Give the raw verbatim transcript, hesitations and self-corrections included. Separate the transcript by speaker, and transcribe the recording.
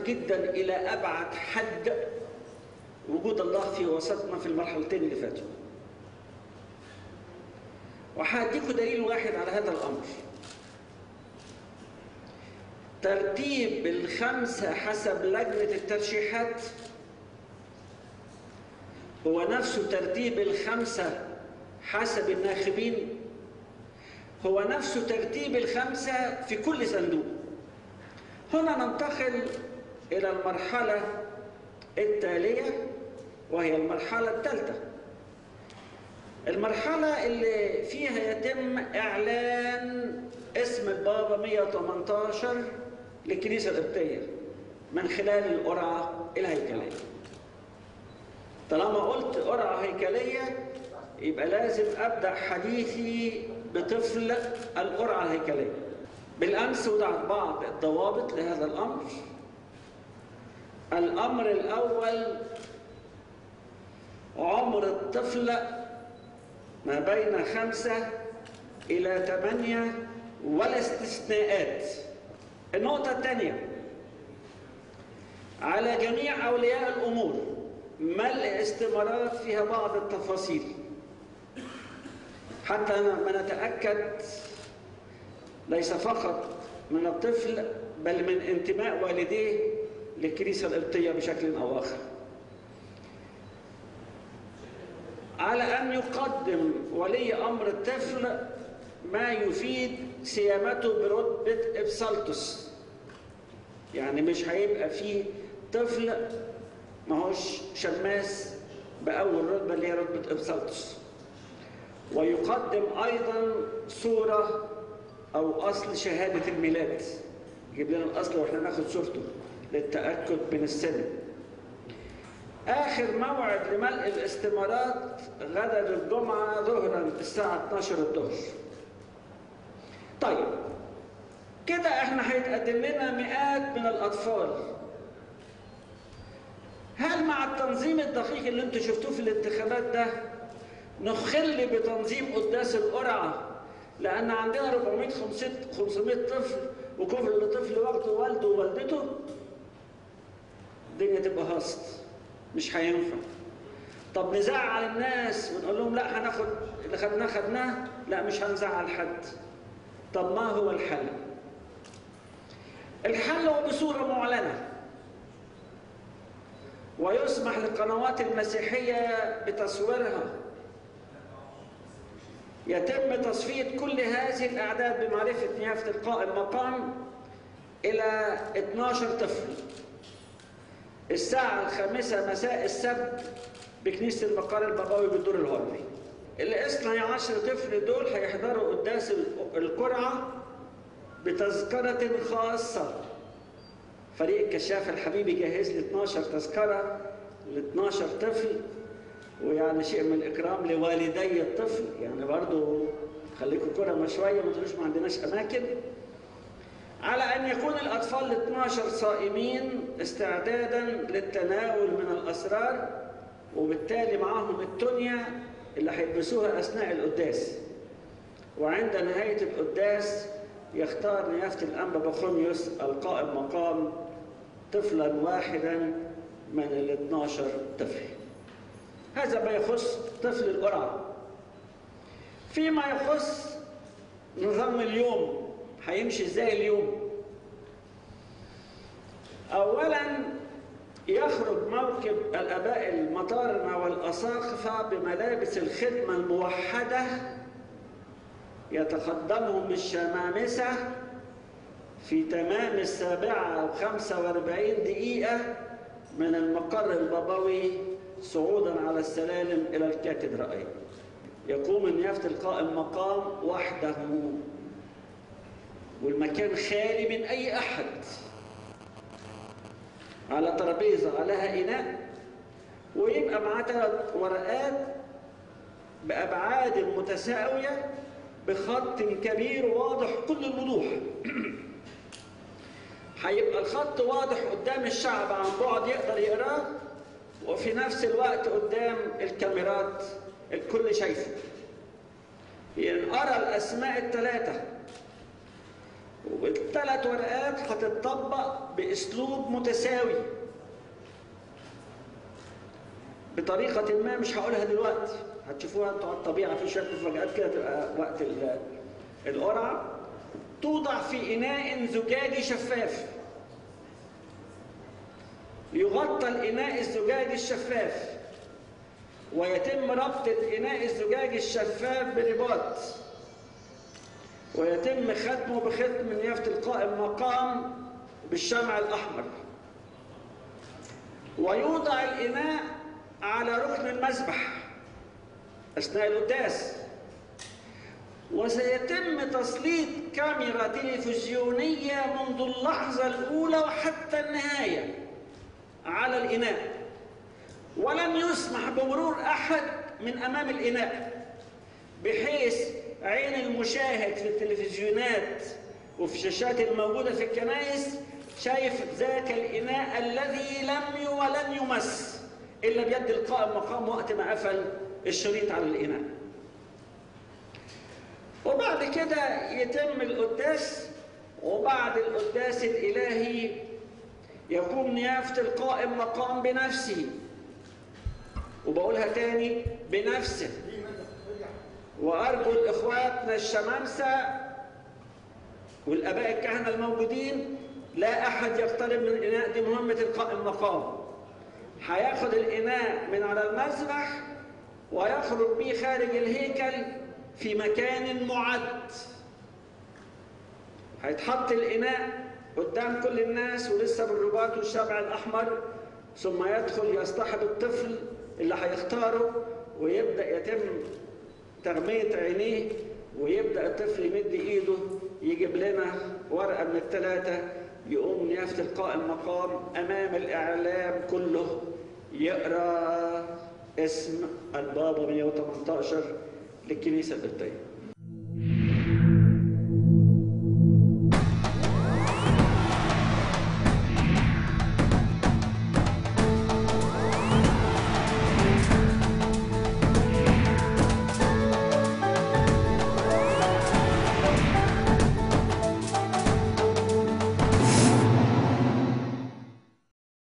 Speaker 1: جدا إلى أبعد حد وجود الله في وسطنا في المرحلتين اللي فاتوا. وهديكوا دليل واحد على هذا الأمر. ترتيب الخمسة حسب لجنة الترشيحات هو نفسه ترتيب الخمسة حسب الناخبين، هو نفسه ترتيب الخمسة في كل صندوق. هنا ننتقل إلى المرحلة التالية وهي المرحلة الثالثة، المرحلة اللي فيها يتم إعلان اسم البابا مئة وثمانية عشر للكنيسة القبطية من خلال القرعة الهيكلية. طالما قلت قرعة هيكلية يبقى لازم أبدأ حديثي بطفل القرعة الهيكلية. بالأمس وضعت بعض الضوابط لهذا الأمر. الأمر الأول، عمر الطفل ما بين خمسة إلى ثمانية ولا استثناءات. النقطة الثانية، على جميع أولياء الأمور ملء استمارات فيها بعض التفاصيل حتى ما نتأكد ليس فقط من الطفل بل من انتماء والديه للكنيسة القبطية بشكل أو آخر. على أن يقدم ولي أمر الطفل ما يفيد سيامته برتبة إبسلطس، يعني مش هيبقى فيه طفل ماهوش شماس بأول رتبة اللي هي رتبة إبسلطس. ويقدم أيضا صورة أو أصل شهادة الميلاد، يجيب لنا الأصل وإحنا ناخد صورته للتأكد من السن. آخر موعد لملء الاستمارات غدا الجمعة ظهرا الساعة اثناشر الظهر. طيب كده احنا هيتقدم لنا مئات من الأطفال. هل مع التنظيم الدقيق اللي انتوا شفتوه في الانتخابات ده نخل بتنظيم قداس القرعة لأن عندنا أربعمائة خمسمائة طفل وكل طفل واخده والده ووالدته؟ الدنيا تبقى هاصت، مش هينفع. طب نزعل الناس ونقول لهم لا هناخد اللي خدناه خدناه؟ لا مش هنزعل حد. طب ما هو الحل؟ الحل هو بصورة معلنة، ويسمح للقنوات المسيحية بتصويرها. يتم تصفية كل هذه الأعداد بمعرفة نيافة القائم مقام إلى اثناشر طفل الساعة الخامسة مساء السبت بكنيسة المقر البابوي بالدور الغربي. الاثني عشر طفل دول هيحضروا قداس القرعة بتذكرة خاصة. فريق الكشاف الحبيبي جهز لي اثناشر تذكرة ل اثناشر طفل، ويعني شيء من الإكرام لوالدي الطفل، يعني برضو خليكم كرمة شوية ما تقولوش ما عندناش أماكن. على أن يكون الأطفال ال اثناشر صائمين استعدادا للتناول من الأسرار، وبالتالي معهم التونيا اللي هيلبسوها أثناء القداس. وعند نهاية القداس يختار نيافة الأنبا بخوميوس القائم مقام طفلا واحدا من ال اثناشر طفل. هذا ما يخص طفل القرعة. فيما يخص نظام اليوم، هيمشي ازاي اليوم؟ اولا يخرج موكب الاباء المطارنة والاساقفة بملابس الخدمة الموحدة، يتقدمهم الشمامسة في تمام السابعة وخمسة واربعين دقيقة من المقر البابوي صعودا على السلالم إلى الكاتدرائية. يقوم نيافة القائم مقام وحده، والمكان خالي من أي أحد. على ترابيزة عليها إناء، ويبقى معاه ثلاث ورقات بأبعاد متساوية بخط كبير واضح كل الوضوح. هيبقى الخط واضح قدام الشعب عن بعد يقدر يقراه، وفي نفس الوقت قدام الكاميرات الكل شايفه. ينقرأ الأسماء الثلاثة والثلاث ورقات هتطبق باسلوب متساوي بطريقه ما مش هقولها دلوقتي، هتشوفوها انتوا على الطبيعه في شويه مفاجآت كده تبقى وقت القرعه. توضع في اناء زجاجي شفاف، يغطى الاناء الزجاجي الشفاف، ويتم ربط الاناء الزجاجي الشفاف برباط، ويتم ختمه بختم نيافة القائم مقام بالشمع الأحمر، ويوضع الإناء على ركن المذبح أثناء القداس، وسيتم تسليط كاميرا تلفزيونية منذ اللحظة الأولى وحتى النهاية على الإناء، ولن يسمح بمرور أحد من أمام الإناء، بحيث عين المشاهد في التلفزيونات وفي الشاشات الموجودة في الكنائس شايف ذاك الإناء الذي لم ولن يمس إلا بيد القائم مقام وقت ما قفل الشريط على الإناء. وبعد كده يتم القداس، وبعد القداس الإلهي يقوم نيافة القائم مقام بنفسه، وبقولها تاني بنفسه، وأرجو الإخواتنا الشمامسة والآباء الكهنة الموجودين لا أحد يقترب من الإناء، دي مهمة القائم مقام. هياخد الإناء من على المذبح ويخرج بيه خارج الهيكل في مكان معد، هيتحط الإناء قدام كل الناس ولسه بالرباط والشمع الأحمر، ثم يدخل يصطحب الطفل اللي هيختاره، ويبدأ يتم تغمية عينيه، ويبدأ الطفل يمد إيده يجيب لنا ورقة من الثلاثة، يقوم نيافة القائم مقام أمام الإعلام كله يقرأ اسم البابا مئة وثمانية عشر للكنيسة القبطية.